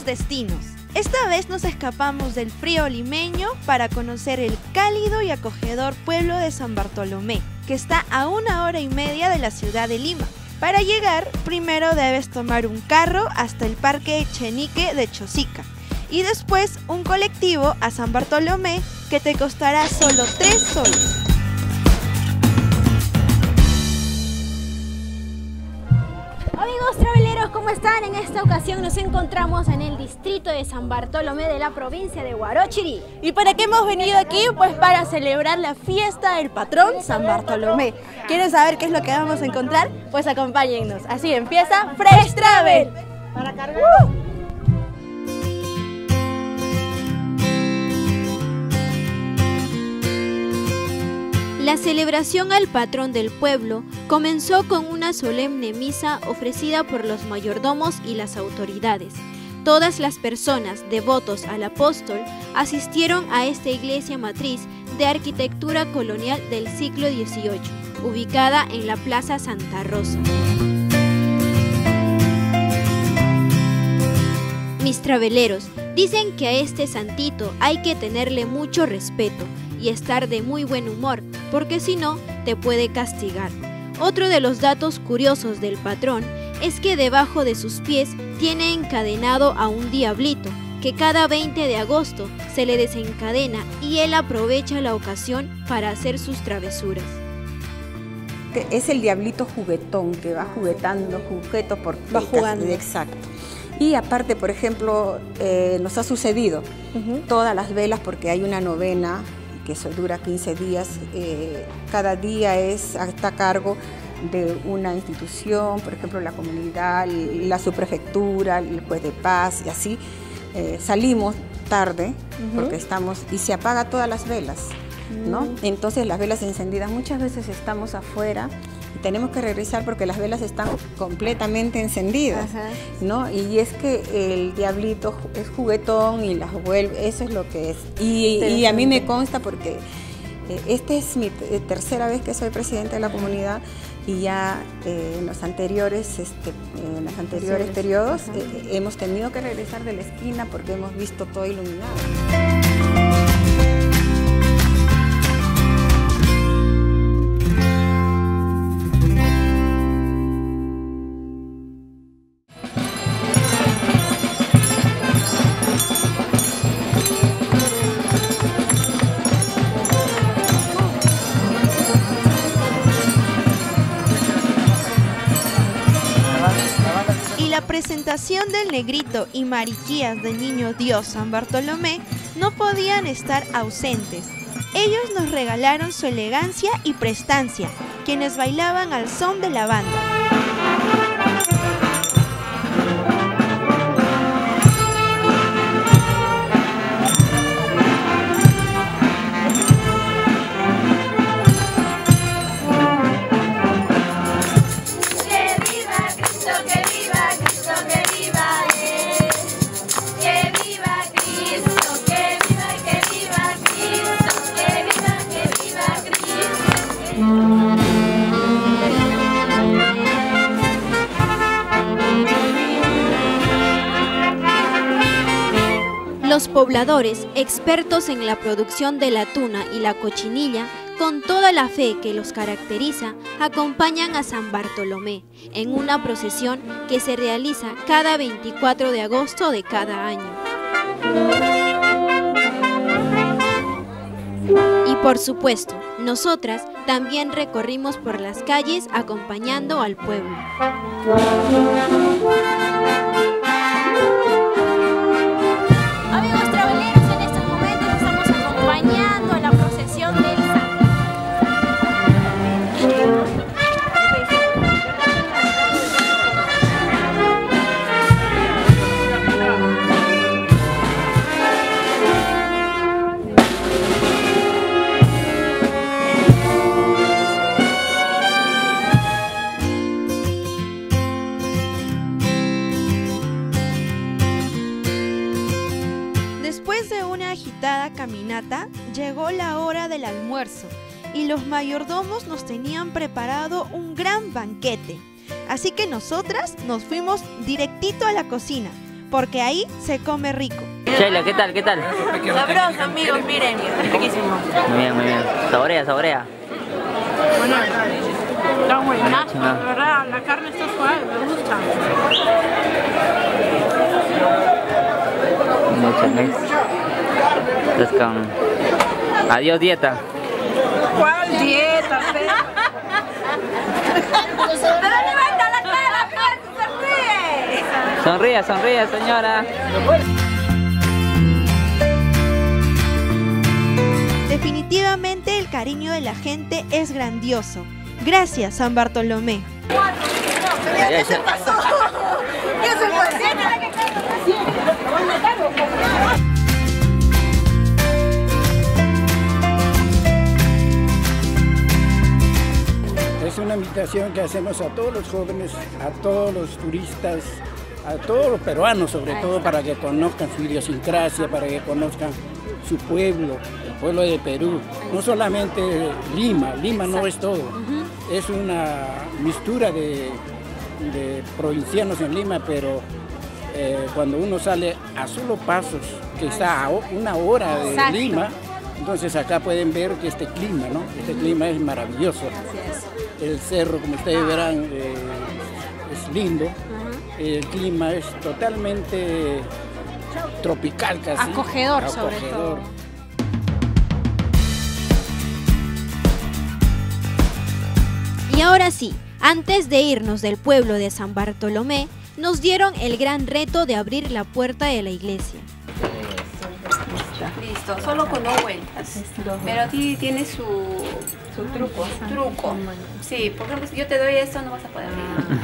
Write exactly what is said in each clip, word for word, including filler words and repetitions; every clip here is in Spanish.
destinos. Esta vez nos escapamos del frío limeño para conocer el cálido y acogedor pueblo de San Bartolomé, que está a una hora y media de la ciudad de Lima. Para llegar, primero debes tomar un carro hasta el Parque Echenique de Chosica y después un colectivo a San Bartolomé que te costará solo tres soles. Amigos traveleros, ¿cómo están? En esta ocasión nos encontramos en el distrito de San Bartolomé de la provincia de Huarochirí. ¿Y para qué hemos venido aquí? Pues para celebrar la fiesta del patrón San Bartolomé. ¿Quieren saber qué es lo que vamos a encontrar? Pues acompáñennos. Así empieza Fresh Travel. Para cargar. ¡Uh! La celebración al patrón del pueblo comenzó con una solemne misa ofrecida por los mayordomos y las autoridades. Todas las personas devotos al apóstol asistieron a esta iglesia matriz de arquitectura colonial del siglo dieciocho, ubicada en la Plaza Santa Rosa. Mis traveleros dicen que a este santito hay que tenerle mucho respeto y estar de muy buen humor, porque si no, te puede castigar. Otro de los datos curiosos del patrón es que debajo de sus pies tiene encadenado a un diablito, que cada veinte de agosto se le desencadena y él aprovecha la ocasión para hacer sus travesuras. Es el diablito juguetón, que va juguetando, jugueto por... Va jugando. Exacto. Y aparte, por ejemplo, eh, nos ha sucedido uh-huh. todas las velas, porque hay una novena que eso dura quince días, eh, cada día es, está a cargo de una institución, por ejemplo la comunidad, la subprefectura, el juez de paz y así. Eh, salimos tarde uh-huh. porque estamos, y se apaga todas las velas, ¿no? Uh-huh. Entonces las velas encendidas, muchas veces estamos afuera y tenemos que regresar porque las velas están completamente encendidas, uh-huh. ¿no? Y es que el diablito es juguetón y las vuelve, eso es lo que es. Y, y a mí me consta porque eh, esta es mi tercera vez que soy presidenta de la comunidad y ya eh, en los anteriores, este, en los anteriores sí, periodos uh-huh. eh, hemos tenido que regresar de la esquina porque hemos visto todo iluminado. La presentación del Negrito y Mariquías del Niño Dios San Bartolomé no podían estar ausentes. Ellos nos regalaron su elegancia y prestancia, quienes bailaban al son de la banda. Los pobladores, expertos en la producción de la tuna y la cochinilla, con toda la fe que los caracteriza, acompañan a San Bartolomé en una procesión que se realiza cada veinticuatro de agosto de cada año. Y por supuesto, nosotras también recorrimos por las calles acompañando al pueblo. Amigos traveleros, en estos momentos estamos acompañando a la procesión del Santo. Después de una agitada caminata, llegó la hora del almuerzo y los mayordomos nos tenían preparado un gran banquete. Así que nosotras nos fuimos directito a la cocina porque ahí se come rico. Sheila, ¿qué tal? ¿Qué tal? Sabroso, amigos, miren, riquísimo. Muy bien, muy bien. Saborea, saborea. Bueno, está buenazo, la verdad, la carne está suave, me gusta. Mucho mix. Let's go. Adiós, dieta. ¿Cuál dieta, fe? Pero levanta la cara, sonríe. Sonríe, sonríe, señora. Definitivamente el cariño de la gente es grandioso. Gracias, San Bartolomé. ¿Qué se pasó? ¿Qué se pasó? Es una invitación que hacemos a todos los jóvenes, a todos los turistas, a todos los peruanos sobre todo, para que conozcan su idiosincrasia, para que conozcan su pueblo, el pueblo de Perú. No solamente Lima, Lima no es todo, es una mixtura de, de provincianos en Lima, pero eh, cuando uno sale a solo pasos, que está a una hora de Exacto. Lima, entonces acá pueden ver que este clima, ¿no? Este clima es maravilloso. El cerro, como ustedes verán, eh, es lindo. El clima es totalmente tropical casi. Acogedor, sobre todo. Y ahora sí, antes de irnos del pueblo de San Bartolomé, nos dieron el gran reto de abrir la puerta de la iglesia. Listo, solo con dos vueltas. Pero aquí tiene su, su truco. truco. Sí, por ejemplo, si yo te doy esto, no vas a poder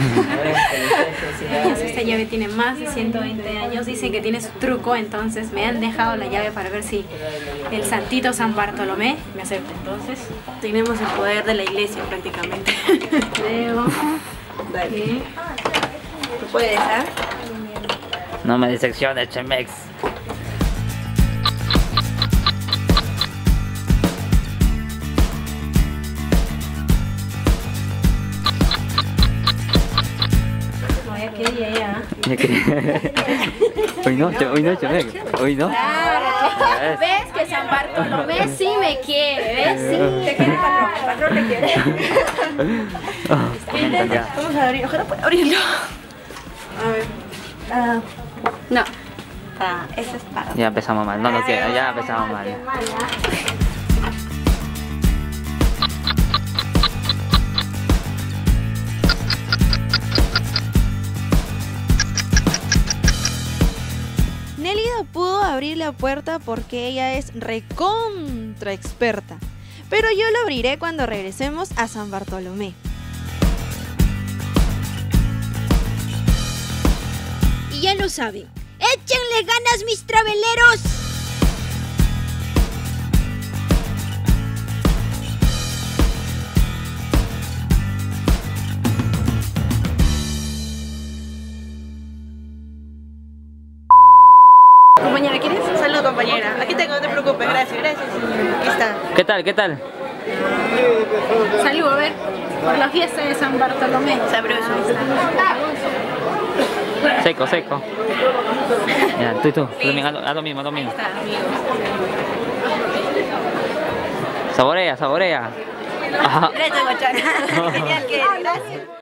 abrir. Esta llave tiene más de ciento veinte años, dicen que tiene su truco, entonces me han dejado la llave para ver si el santito San Bartolomé me acepta. Entonces, tenemos el poder de la iglesia prácticamente. Creo. Dale. ¿Tú puedes, ah? No me decepciones, Chemex. ¿Qué día ya? Hoy no, hoy no, Chemex. Hoy no. Claro, ¿ves que San Bartolomé sí me quiere? ¿Ves? Sí. Te quiere el patrón, el patrón te quiere. Vamos a abrir, ojalá pueda abrirlo. A ver. Ah, no. Ah, eso es para. Ya empezamos mal, no lo quiero, ya empezamos mal. Nélida pudo abrir la puerta porque ella es recontra experta, pero yo lo abriré cuando regresemos a San Bartolomé. Y ya lo saben, ¡échenle ganas, mis traveleros! Compañera, ¿quieres? Salud, compañera. Aquí tengo, no te preocupes. Gracias, gracias. Aquí está. ¿Qué tal? ¿Qué tal? Salud, a ver, por la fiesta de San Bartolomé. Sabroso. Seco, seco. Ya, tú y tú, tú también, haz lo, haz lo mismo, haz lo mismo. Está, amigos. Saborea, saborea. Ajá. Gracias, guachana. Genial, que gracias.